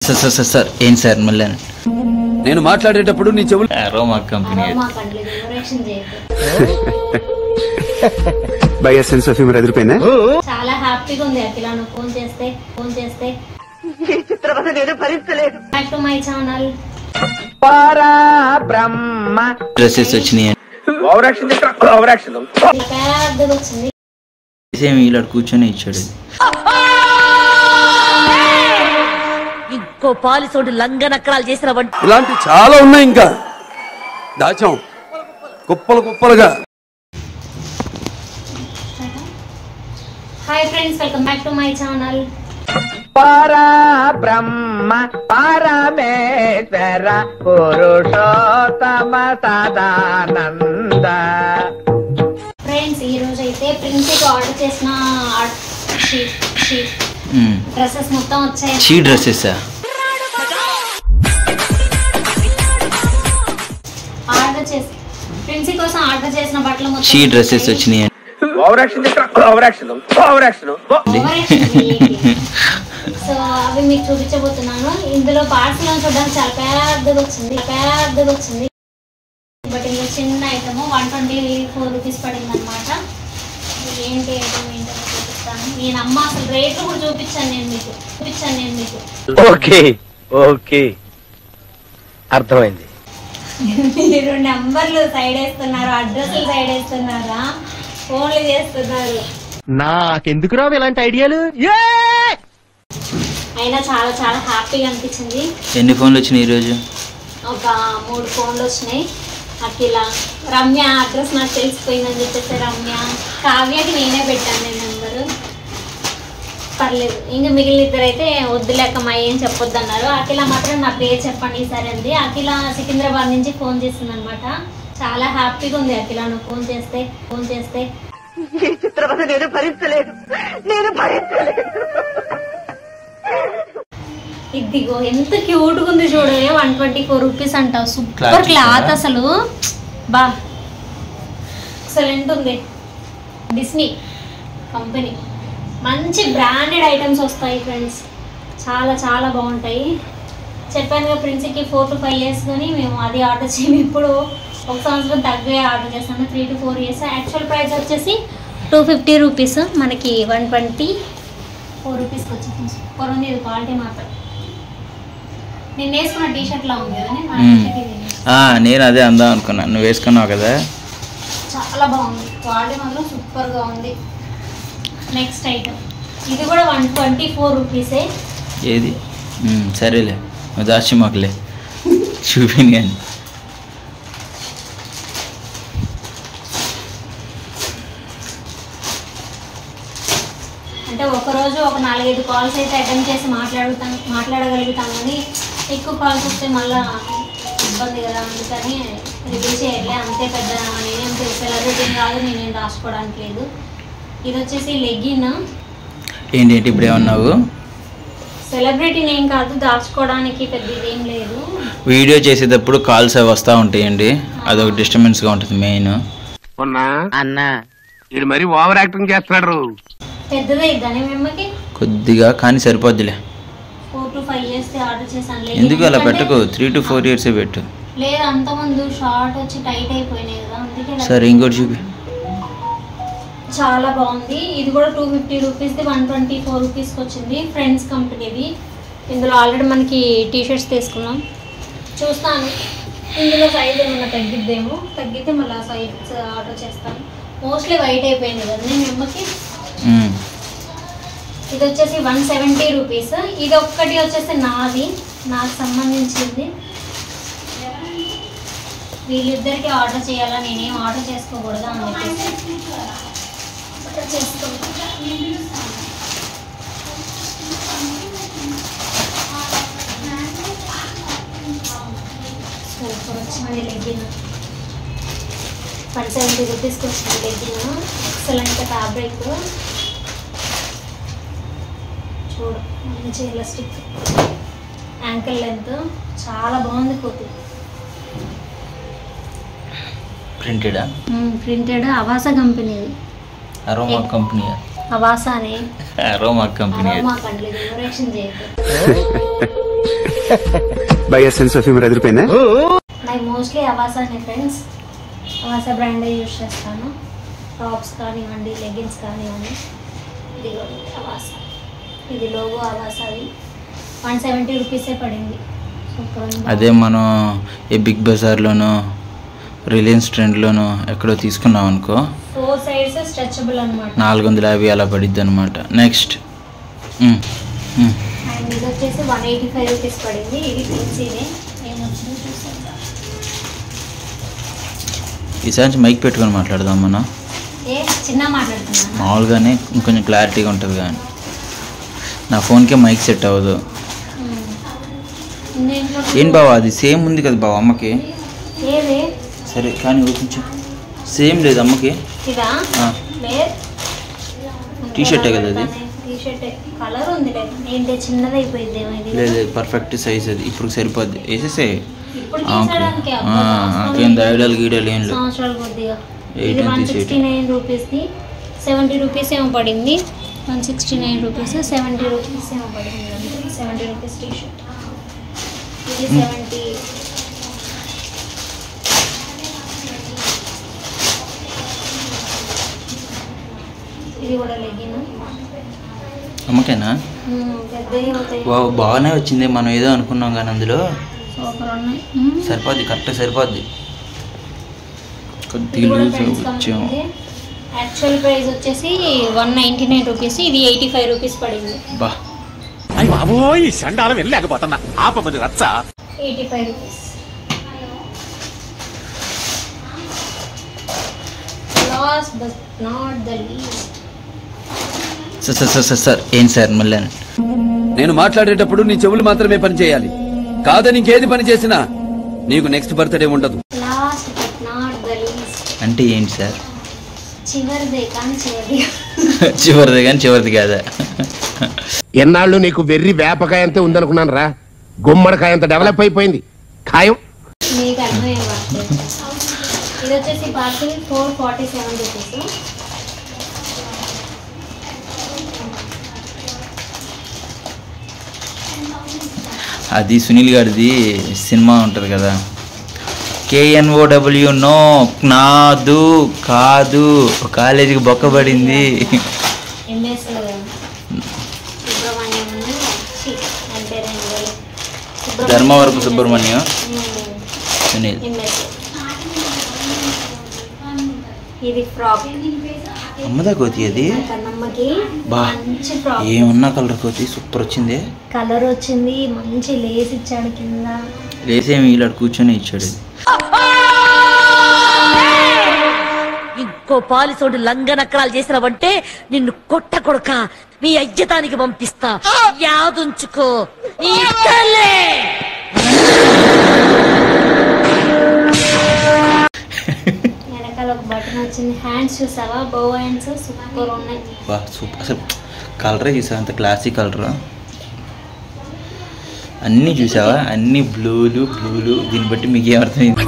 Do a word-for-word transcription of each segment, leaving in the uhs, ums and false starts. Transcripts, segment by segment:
Sir sir sir sir ఏం sir మళ్ళీ నేను మాట్లాడేటప్పుడు నీ చెవులు Aroma company by sense of humour ఎదురుపోయిందా? చాలా హ్యాపీగా ఉంది అఖిల నువ్వు ఫోన్ చేస్తే ఫోన్ చేస్తే back to my channel dresses వచ్చినాయి పెద్దగా వచ్చింది సేమ్ ఇలా కూర్చొని ఇచ్చాడు. ఇంకో పాలిసోడు లంగనక్కడాలు చేసిన ఇలాంటి చాలా ఉన్నాయి ఇంకా దాచాం కుప్పలు కుప్పలుగా. Hi friends welcome back to my channel. Parabrahma Parameshwara Purushottama Sadananda. Friends ఈ రోజు అయితే ప్రిన్సీకి ఆర్డర్ చేసిన డ్రెస్సెస్ మొత్తం వచ్చాయి. షీ డ్రెస్సెస్ ఆర్డర్ చేసి ప్రిన్సీ కోసం ఆర్డర్ చేసిన బట్టలు మొత్తం షీ డ్రెస్సెస్ వచ్చినాయి. సో అవి మీకు చూపించబోతున్నాను. ఇందులో పార్సల్ చూడడానికి చాలా పెద్దగా వచ్చింది పెద్దగా వచ్చింది బట్ ఇందులో చిన్న item one twenty four rupees పడింది అనమాట. ఏంటి ఐటమ్ ఏంటో చూపిస్తాను. నేను అమ్మ అసలు రేట్లు కూడా చూపించాను నేను మీకు చూపించాను నేను మీకు ఓకే ఓకే అర్థమైంది. మీరు నెంబర్లు సైడ్ వేస్తున్నారు, అడ్రస్లు సైడ్ వేస్తున్నారా, ఫోన్లు చేస్తున్నారు. నాకెందుకు రావు ఇలాంటి ఐడియాలు? అయినా చాలా చాలా హ్యాపీగా అనిపించింది. ఎన్ని ఫోన్లు వచ్చినాయి ఈరోజు? ఒక మూడు ఫోన్లు వచ్చినాయి. అఖిల, రమ్య అడ్రస్ నాకు తెలిసిపోయిందని చెప్పేసి రమ్య, కావ్యకి నేనే పెట్టాను నేను నెంబరు. పర్లేదు ఇంకా మిగిలిన ఇద్దరు అయితే వద్దులేకమ్మా ఏం చెప్పొద్దు అన్నారు. అఖిల మాత్రం నా పేరు చెప్పండి సరే అండి. అఖిల సికింద్రాబాద్ నుంచి ఫోన్ చేసింది అనమాట. చాలా హ్యాపీగా ఉంది అఖిల నువ్వు ఫోన్ చేస్తే ఫోన్ చేస్తే నేను భరించలేదు నేను భరించలేదు. ఇదిగో ఎంత క్యూట్ గా ఉంది చూడు. వన్ ట్వంటీ ఫోర్ రూపీస్ అంటావు. సూపర్ క్లాత్ అసలు బా ఎక్సలెంట్ ఉంది. డిస్నీ కంపెనీ మంచి బ్రాండెడ్ ఐటమ్స్ వస్తాయి ఫ్రెండ్స్. చాలా చాలా బాగుంటాయి. చెప్పానుగా ప్రిన్సీకి ఫోర్ టు ఫైవ్ ఇయర్స్ కానీ మేము అది ఆర్డర్ చేయము. ఇప్పుడు ఒక సంవత్సరం తగ్గే ఆర్డర్ చేస్తాను. Three to four years. Actual price వచ్చేసి టూ ఫిఫ్టీ రూపీస్ మనకి వన్ ట్వంటీ ఫోర్ రూపీస్కి వచ్చేసి సూపర్ ఉంది. ఇది క్వాలిటీ మాత్రం నేను వేసుకున్న టీ షర్ట్ లా ఉంది కదా. నేను అదే అందాం అనుకున్నాను, నువ్వు వేసుకున్నావు కదా. చాలా బాగుంది, క్వాలిటీ మాత్రం సూపర్ గా ఉంది. నెక్స్ట్ ఐటమ్ ఇది కూడా వన్ ట్వంటీ ఫోర్ రూపీసే. ఏది సరేలే నువ్వు దాచి మాకులే చూపింది కానీ. అంటే ఒకరోజు ఒక నాలుగైదు కాల్స్ అయితే అటెండ్ చేసి మాట్లాడుతాం మాట్లాడగలుగుతాం కానీ ఎక్కువ కాల్స్ వస్తే మళ్ళీ ఇబ్బంది కదా. అందుకని రివ్యూ చేయలే. అంతే పెద్ద నేనేం సెలబ్రిటీని కాదు, నేనేం రాసుకోవడానికి లేదు. ఇది వచ్చేసి లెగ్గిన్. ఏంటి ఏంటి ఇప్పుడు ఏమన్నావు? సెలబ్రిటీని ఏం కాదు, దాచుకోవడానికి పెద్ద ఇదేం లేదు. వీడియో చేసేటప్పుడు కాల్స్ అవి వస్తూ ఉంటాయండి, అదొక డిస్టర్బెన్స్గా ఉంటుంది మెయిన్. అన్నా ఇది మరి ఓవర్ యాక్టింగ్ చేస్తున్నాడు. పెద్దదే ఇద్దానే మేమ్మకి కొద్దిగా కానీ సరిపోద్దిలే. Four to five years order చేశాను. ఎందుకు అలా పెట్టకు, త్రీ టు ఫోర్ ఇయర్స్ పెట్టు. లేదు అంతకుముందు షార్ట్ వచ్చి టైట్ అయిపోయినాయి కదా అందుకే. సరే ఇంకోటి చూపి. చాలా బాగుంది. ఇది కూడా టూ ఫిఫ్టీ రూపీస్ది వన్ ట్వంటీ ఫోర్ రూపీస్కి వచ్చింది. ఫ్రెండ్స్ కంపెనీది. ఇందులో ఆల్రెడీ మనకి టీ షర్ట్స్ తీసుకున్నాం. చూస్తాను ఇందులో సైజ్ ఏమన్నా తగ్గిద్దేమో, తగ్గితే మళ్ళీ సైజ్ ఆర్డర్ చేస్తాను. మోస్ట్లీ వైట్ అయిపోయింది కదా నేను అమ్మకి. ఇది వచ్చేసి వన్ సెవెంటీ రూపీస్. ఇది ఒక్కటి వచ్చేసి నాది, నాకు సంబంధించింది. వీళ్ళిద్దరికి ఆర్డర్ చేయాలా, నేనేం ఆర్డర్ చేసుకోకూడదా అని చెప్పేసి ఆర్డర్ చేసుకుంటా. సూపర్ వచ్చింది లెగ్గిన్. వన్ సెవెంటీ రూపీస్కి వచ్చింది లెగ్గిన్. ఎక్సలెంట్ ఫ్యాబ్రిక్ చూడు, మంచి ఎలాస్టిక్, యాంకిల్ లెంత్, చాలా బాగుంది. కోతి ప్రింటెడా? Printed. Avaasa company. Aroma company. అవాసానే Aroma company. Aroma company. Reaction చేయకు. బై సెన్స్ ఆఫ్ హ్యూమర్ ఎదిరిపోయిందా? నాకు మోస్ట్లీ అవాసానే ఫ్రెండ్స్, అవాసా బ్రాండే యూజ్ చేస్తాను. టాప్స్ కానివ్వండి, లెగిన్స్ కానివ్వండి. ఇది అవాసా, ఇది లోగో అవాసాది. వన్ సెవెంటీ రూపీసే పడింది. సూపర్ ఉంది. అదే మనం ఏ బిగ్ బజార్లోనో రిలయన్స్ ట్రెండ్లోనో ఎక్కడో తీసుకున్నాం అనుకో, ఫోర్ సైడ్స్ స్ట్రెచబుల్ అనమాట, నాలుగు వందల యాభై అలా పడిద్ది అనమాట. నెక్స్ట్ అండ్ ఇది వచ్చేసి వన్ ఎయిటీ ఫైవ్ రూపీస్ పడింది. ఇది పెన్సీనే ఏమొచ్చిందో చూసాం. ఈసారి మైక్ పెట్టుకొని మాట్లాడదాం మనం. ఏ చిన్న మాట్లాడుతున్నాను మామూలుగానే ఇంకొంచెం క్లారిటీగా ఉంటుంది. కానీ నా ఫోన్కే మైక్ సెట్ అవ్వదు. ఏం బావా, అది సేమ్ ఉంది కదా బావ అమ్మకి. ఏది సరే కానీ కొంచెం సేమ్ లేదు అమ్మకి. ఇదా టీ షర్టే కదా అది. టీ షర్ట్ కలర్ ఉంది ఏంటి చిన్నది అయిపోయింది. లేదు లేదు పర్ఫెక్ట్ సైజ్ అది, ఇప్పుడు సరిపోద్ది. వేసేసే ఇప్పుడు తీసడానికి ఐడియాలు గీడియాలు ఏం లేవు. సంవత్సరాలు కొద్దిగా. ఇది వన్ సిక్స్టీ నైన్ రూపీస్ది సెవెంటీ రూపీస్ ఏమో పడింది. One sixty nine rupees seventy rupees ఏమో పడింది. అంటే సెవెంటీ రూపీస్ టీ షర్ట్. ఇది సెవెంటీ. ఇది కూడా లెగిన్ అమ్మకేనా? పెద్దవి అవుతాయి. బాగానే వచ్చింది, మనం ఏదో అనుకున్నాం కానీ అందులో సూపర్ ఉన్నాయి. సరిపోద్ది, కరెక్ట్ సరిపోద్ది. ఇది కూడా ఫ్రెండ్స్ కంపెనీ. యాక్చువల్ ప్రైస్ వచ్చేసి వన్ నైంటీ నైన్ రూపీస్, ఇది ఎయిటీ ఫైవ్ రూపీస్ పడింది. బా eighty five rupees. Last but not the least. Sir sir sir sir sir ఏంటి సార్ మళ్ళీ? నేను మాట్లాడేటప్పుడు నీ చెవులు మాత్రమే పని చేయాలి, కాదని ఇంకేది పని చేసినా నీకు నెక్స్ట్ బర్త్డే ఉండదు. Last but not the least అంటే ఏంటి సార్? చివరిదే కానీ చివరిది. చివరిది కానీ చివరిది కాదా? ఎన్నాళ్ళు నీకు వెర్రి వేపకాయ అంతే ఉందనుకున్నాను రా, గుమ్మడికాయ అంత డెవలప్ అయిపోయింది ఖాయం. మీకు అర్థమయ్యే వార్త. ఇది వచ్చేసి parcel four forty seven rupees. అది సునీల్ గారిది సినిమా ఉంటుంది కదా, కేఎన్ఓడబ్ల్యూ నో నాదు కాదు కాలేజీకి బొక్కబడింది. ఎంఎస్ సుబ్రహ్మణ్యం అంటే ధర్మవరపు సుబ్రహ్మణ్యం సునీల్. ఎంఎస్. ఇది ఫ్రాక్. అమ్మదా కోతి అది. కన్నమ్మకి బా మంచి ఫ్రాక్. ఏమన్నా కలర్ కోతి సూపర్ వచ్చింది. కలర్ వచ్చింది, మంచి లేస్ ఇచ్చాడు కింద. లేసేమి ఇలా కూర్చొని ఇచ్చాడు. ఇంకో పాలిసోడు లంగనక్కరాలు చేసినావంటే నిన్ను కొట్ట కొడక మీ అయ్యతానికి పంపిస్తా, యాదుంచుకో. వెనకాల ఒక బటన్ వచ్చింది. హ్యాండ్స్ చూసావా? బో హ్యాండ్స్ సూపర్ ఉన్నాయి. బా సూపర్. అసలు కలరే చూసావా, అంత క్లాసిక్ కలర్. అన్నీ చూసావా, అన్ని బ్లూలు బ్లూలు. దీన్ని బట్టి మీకు ఏమర్థమైంది?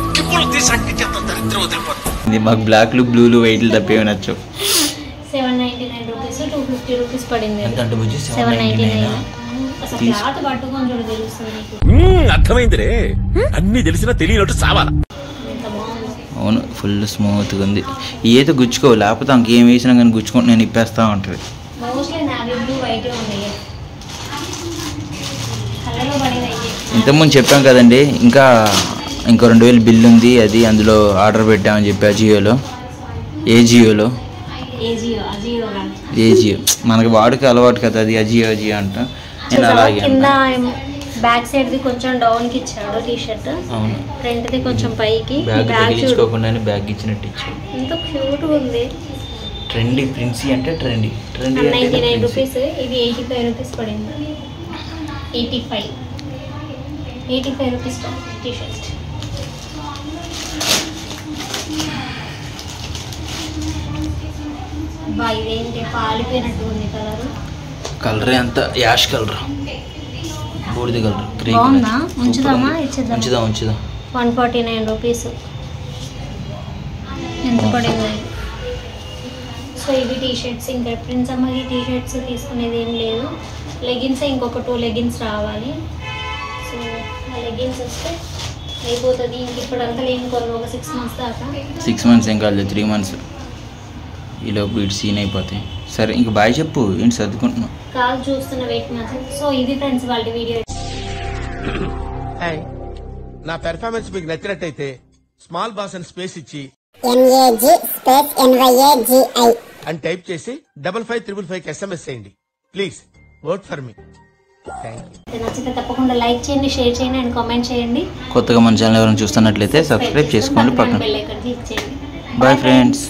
ఇది మాకు బ్లాక్లు బ్లూలు వైట్లు తప్పేమి నచ్చు. Seven ninety nine rupees, two fifty rupees పడింది. ఎంత అంటే బుజ్జి? Seven ninety nine. అసలు క్లాత్ పట్టుకొని చూడ తెలుస్తుంది. అర్థమైందిరే, అన్ని తెలిసినా తెలియనట్టు సావాలా. ఎంత బాగుంది. అవును, ఫుల్ స్మూత్గా ఉంది. ఏదో గుచ్చుకో, లేకపోతే ఇంకేం వేసినా కానీ గుచ్చుకుంటే నేను ఇప్పేస్తా ఉంటుంది. మోస్ట్లీ నావీ బ్లూ వైట్ ఉన్నాయి. కలర్లో పడేవి అయితే. ఇంతకుముందు చెప్పాం కదండి, ఇంకా ఇంకో రెండు వేలు బిల్ ఉంది. అది అందులో ఆర్డర్ పెట్టామని చెప్పి అజియోలో. ఏ జియోలో? ఏజియో అజియో కాదు. ఏ జియో మనకి వాడుక అలవాటు కదా, అది అజియో అజియో అంట. నేను అలాగే కింద బ్యాక్ సైడ్ ది కొంచెం డౌన్ కి ఇచ్చాడు టీ షర్ట్. అవును, ఫ్రంట్ ది కొంచెం పైకి. బ్యాగ్ బ్యాగ్ తగిలించుకోకుండానే బ్యాగ్ ఇచ్చినట్టు ఇచ్చాడు. ఎంత క్యూట్ ఉంది. ట్రెండీ ప్రిన్సీ అంటే ట్రెండీ ట్రెండీ వన్ నైన్టీ అంటే నైన్ ప్రిన్సీ. రూపీస్. ఇది ఎయిటీ ఫైవ్ రూపీస్ పడింది. Eighty five eighty five rupees T shirt. బా ఇదేంటి పాలిపోయినట్టు ఉంది కలర్. కలరే అంత యాష్ కలర్, బూడిద కలర్, గ్రే బాగుందా? ఉంచుదామా? ఇచ్చేద్దాం. ఉంచుదాం ఉంచుదాం. One forty nine rupees. ఎంత పడింది? సో ఇవి టీ షర్ట్స్. ఇంకా ప్రిన్స్ అమ్మకి టీ షర్ట్స్ తీసుకునేది ఏం లేదు. లెగిన్స్ ఇంకొక టూ లెగిన్స్ రావాలి. సో బెగ్గిన్స్ వస్తే అయిపోతుంది. ఇంక ఇప్పుడంతా లేని కొరకు ఒక సిక్స్ మంత్స్ దాకా. సిక్స్ మంత్స్ ఏం కాదు, త్రీ మంత్స్ ఈలోపు ఇటు సీన్ అయిపోతాయి. సరే ఇంక బాయ్ చెప్పు, ఏంటి సర్దుకుంటున్నావు? కాల్ చూస్తున్న వెయిట్ మంత్స్. సో ఇది ఫ్రెండ్స్ వాళ్ళ వీడియో. నా పెర్ఫార్మెన్స్ మీకు నచ్చినట్టయితే స్మాల్ బాస్ అని స్పేస్ ఇచ్చి అని టైప్ చేసి డబల్ ఫైవ్ త్రిబుల్ ఫైవ్ కి ఎస్ఎంఎస్ చేయండి ప్లీజ్. Vote for me. నచ్చితే తప్పకుండా లైక్ చేయండి, షేర్ చేయండి అండ్ కామెంట్ చేయండి. కొత్తగా మన ఛానల్ ఎవరైనా చూస్తున్నట్లయితే సబ్స్క్రైబ్ చేసుకోండి, పక్కన బెల్ ఐకాన్ క్లిక్ చేయండి. Bye friends.